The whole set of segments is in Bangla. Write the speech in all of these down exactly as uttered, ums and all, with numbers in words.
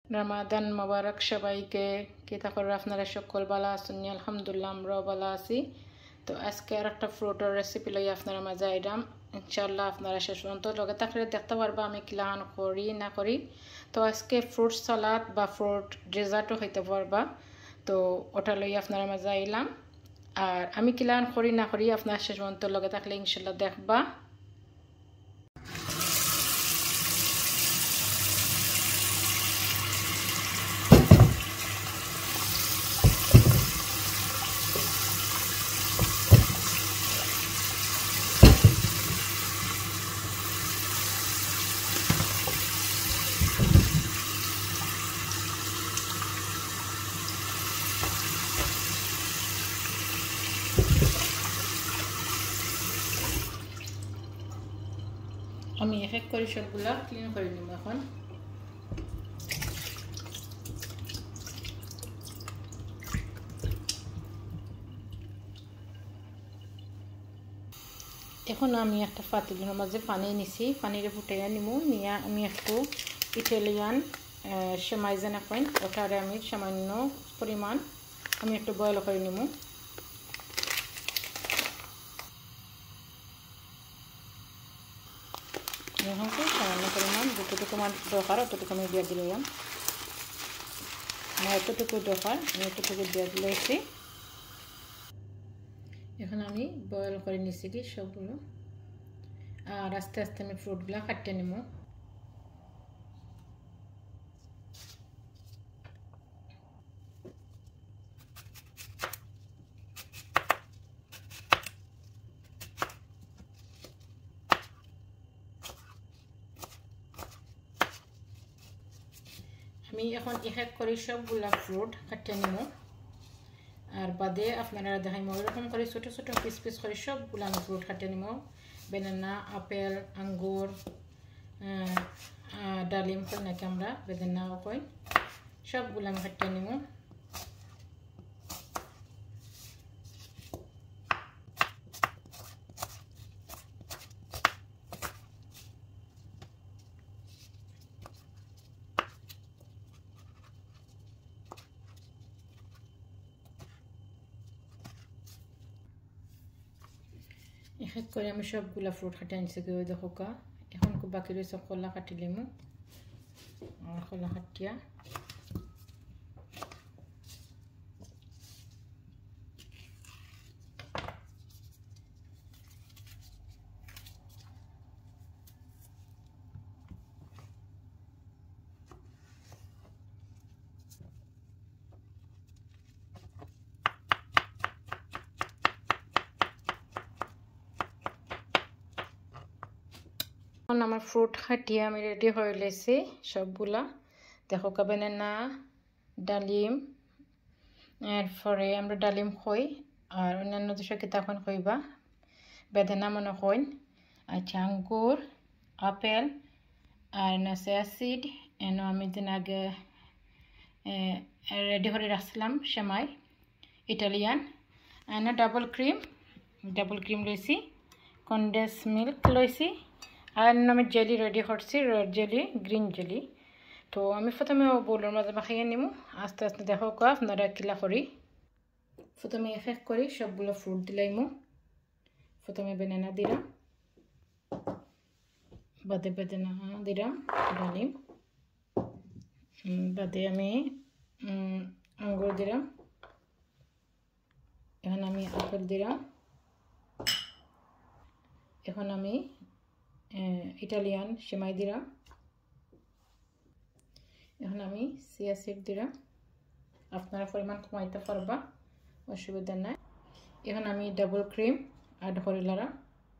রমাদান মোবারক সবাইকে। কি থাকর আপনারা সকল ভালো আছেন? আলহামদুলিল্লাহ আমরাও ভালো আছি। তো আজকে আর একটা ফ্রুটের রেসিপি লই আপনারা মাঝে আইলাম। ইনশাআল্লাহ আপনারা শেষ পর্যন্ত লগে থাকলে দেখতে পারবা আমি কিলান করি না করি। তো আজকে ফ্রুট সালাদ বা ফ্রুট ডেজার্টও হইতে পারবা। তো ওটা লই আপনারা মাঝে আইলাম। আর আমি কিলান করি না করি আপনারা শেষ পর্যন্ত লগে থাকলে ইনশাআল্লাহ দেখবা। আমি এক এক করে সবগুলা ক্লিন করে নিব এখন। এখন আমি একটা পাতিলের মাঝে পানি নিছি, পানিরে ফুটাইয়া নিমু। নিয়ে আমি একটু ইটালিয়ান সেমাই যেন কইন ওটারে আমি সামান্য পরিমাণ আমি একটু বয়েল করে নিমু। এখন সামান্য পরিমাণ যতটুকু আমার দরকার অতটুকু আমি দিয়ে দিলাম। আমার এতটুকু দরকার আমি এতটুকু দিয়ে দিয়েছি। এখন আমি বয়েল করে নিছি কি সবগুলো। আর আস্তে আস্তে আমি ফ্রুটগুলো কাটিয়ে নিব। আমি এখন এক এক করে সবগুলা ফ্রুট কাটিয়ে নিব। আর বাদে আপনারা দেখাইম এরকম করে ছোট ছোট পিস পিস করে সবগুলো আমি ফ্রুট কাটিয়ে নিব। বেনানা, আপেল, আঙ্গুর, ডালিম কই নাকি আমরা বেদানা কই, সবগুলো আমি কাটিয়ে নিব। এক এক করে আমি সবগুলা ফ্রুট কাটিয়ে আনছি কেউ দেখো কা। এখন বাকি রয়েছে কলা কাটিলিমু। আর কলা কাটিয়া আমার ফ্রুট কাটিয়ে আমি রেডি হয়ে লেছি সবগুলা। দেখো কা বেনানা, ডালিম, এরপরে আমরা ডালিম খই আর অন্যান্য দেশের কি তখন খইবা বেদানা মনে কইন। আচ্ছা আঙ্গুর, আপেল আর নাসে অ্যাসিড এনে আমি দিন আগে রেডি করে রাখছিলাম সেমাই ইটালিয়ান। এনে ডাবল ক্রিম ডাবল ক্রিম লইছি, কনডেন্স মিল্ক লইছি। আর আমি জেলি রেডি করছি, রেড জেলি, গ্রিন জেলি। তো আমি প্রথমে বোলের মাঝে মাখিয়ে নিব। আস্তে আস্তে দেখো কা আপনারা কিলা করি। প্রথমে এক এক করি সবগুলো ফ্রুট দিলাইমু। প্রথমে বেনানা দিলাম, বাদে বেদানা দিলাম, ডালিম, বাদে আমি আঙ্গুর দিলাম, এখন আমি আপেল দিলাম, এখন আমি ইটালিয়ান সেমাই দিলাম, এখন আমি চিয়া সিড দিলাম। আপনারা পরিমাণ কমাইতে পারবা, অসুবিধা নাই। এখন আমি ডাবল ক্রিম অ্যাড করে লারা।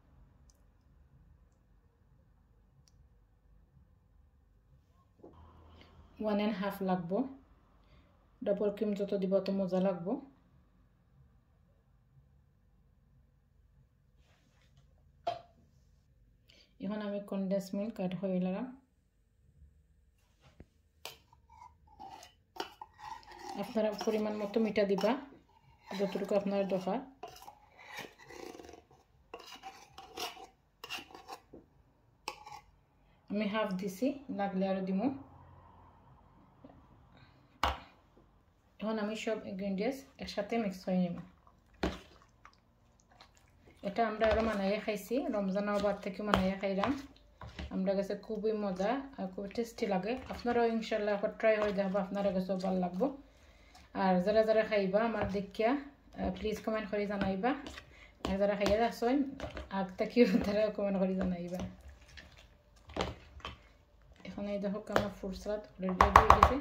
ওয়ান অ্যান্ড হাফ লাগবো। ডাবল ক্রিম যত দিব তত মজা লাগবো। এখন আমি কনডেন্স মিল্ক অ্যাড করে লারাম। আপনারা পরিমাণ মতো মিঠা দিবা যতটুকু আপনার দরকার। আমি হাফ দিছি, লাগলে আরো দিমু। এখন আমি সব ইনগ্রেডিয়েন্টস একসাথে মিক্স করে নেব। এটা আমরা আরও বানাইয়া খাইছি, রমজান আবার থেকে বানাইয়া খাইলাম, আমরা কাছে খুবই মজা আর খুব টেস্টি লাগে। আপনারাও ইনশাল্লাহ একবার ট্রাই করে দেখবো, আপনারা কাছেও ভালো লাগবো। আর যারা যারা খাইবা আমার দেখিয়া প্লিজ কমেন্ট করে জানাইবা, আর যারা খাইয়া আসছেন আগ থেকেও তারা কমেন্ট করে জানাইবা। এখন এই দেখো আমার ফ্রুট সালাদ রেডি হয়ে গেছে,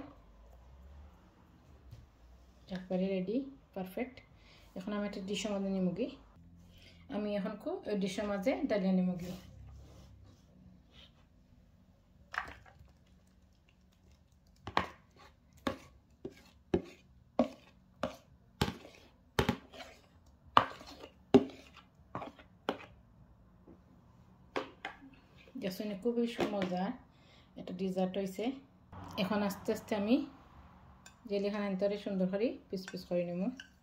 একবারে রেডি, পারফেক্ট। এখন আমি একটা ডিশের মধ্যে নিমুগি, আমি এখন কো ওই ডিশের মাঝে ডালিয়া নিমুগি। দেখুন খুবই মজা এটা ডিজার্ট হয়েছে। এখন আস্তে আস্তে আমি জেলিখান আনতে সুন্দর করে পিস পিস করে নেব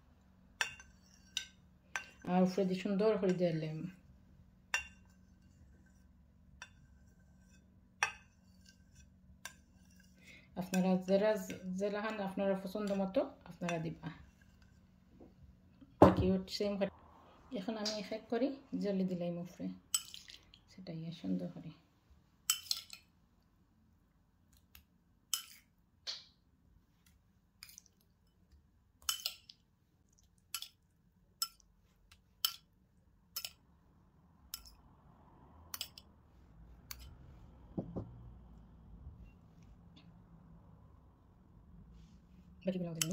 আর উপরে দিয়ে সুন্দর করে দিয়ে দিলাম। আপনারা যারা জেলাখান আপনারা পছন্দ মতো আপনারা দিবা, বাকি সেম। এখন আমি এক এক করে জেলি দিলাম উপরে, সেটাই সুন্দর করে। বাকিগুলো দেব।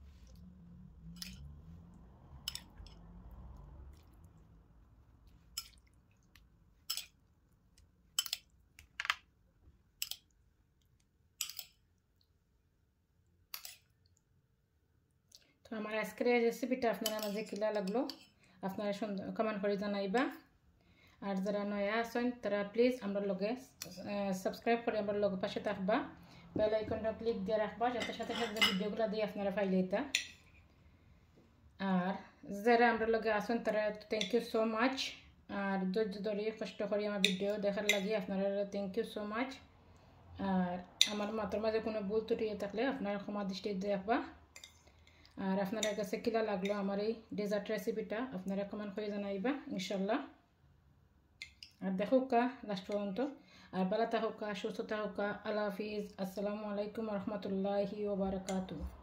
তো আমার আজকের এই রেসিপিটা আপনারা মাঝে কিলা লাগলো আপনারা সুন্দর কমেন্ট করে জানাইবা। আর যারা নয়া আছেন তারা প্লিজ আমরা লগে সাবস্ক্রাইব করে আমার লগে পাশে থাকবা, বেল আইকনটা ক্লিক দিয়ে রাখবা যাতে সাথে সাথে ভিডিওগুলো দিয়ে আপনারা পাইলে এটা। আর যারা আমরা লগে আছেন তারা থ্যাংক ইউ সো মাচ, আর ধৈর্য ধরে কষ্ট করে আমার ভিডিও দেখার লাগে আপনারা থ্যাংক ইউ সো মাচ। আর আমার মাথার মাঝে কোনো ভুল ত্রুটি থাকলে আপনারা ক্ষমা দৃষ্টি দেখবা। আর আপনারা কাছে কিলা লাগলো আমার এই ডেজার্ট রেসিপিটা আপনারা কমেন্ট করে জানাইবা ইনশাল্লাহ। আর দেখো কা লাস্ট পর্যন্ত, আর ভালো থাকুক, সুস্থ থাকুক। আল্লাহ হাফিজ, আসসালামু আলাইকুম রহমতুল্লাহি ওয়া বারাকাতুহু।